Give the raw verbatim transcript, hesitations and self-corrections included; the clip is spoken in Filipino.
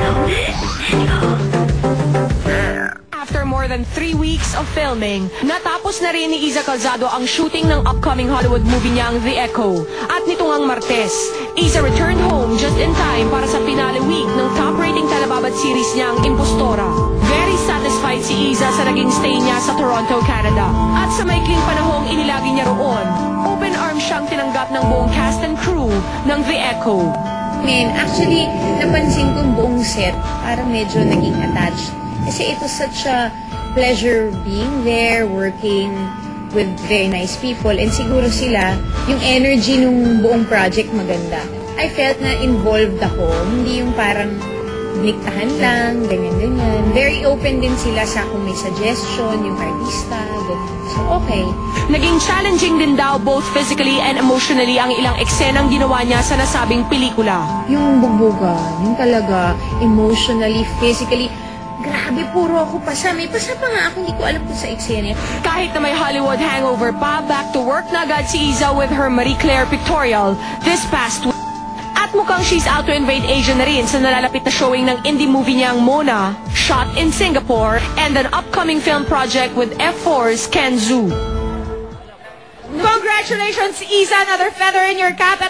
After more than three weeks of filming, natapos na rin ni Iza Calzado ang shooting ng upcoming Hollywood movie niyang The Echo. At nito ngang Martes, Iza returned home just in time para sa finale week ng top-rating telebabat series niyang Impostora. Very satisfied si Iza sa naging stay niya sa Toronto, Canada. At sa maikling panahong inilagi niya roon, open arms siyang tinanggap ng buong cast and crew ng The Echo. Men, actually, napansin kong buong set, parang medyo naging attached. Kasi ito such a pleasure being there, working with very nice people. And siguro sila, yung energy nung buong project maganda. I felt na involved ako. Hindi yung parang niktahan lang, ganyan-ganyan. Very open din sila sa kung may suggestion, yung artista, ganyan. So, okay. Naging challenging din daw both physically and emotionally ang ilang eksenang ginawa niya sa nasabing pelikula. Yung bugbuga, yung talaga emotionally, physically, grabe, puro ako pasa. May pasa pa nga ako, hindi ko alam kung sa eksena. Kahit na may Hollywood hangover pa, back to work na agad si Iza with her Marie Claire pictorial this past week. At mukhang she's out to invade Asia na rin sa nalalapit na showing ng indie movie niyang Mona, shot in Singapore, and an upcoming film project with F four's Ken Zhu. Congratulations, Iza! Another feather in your cap.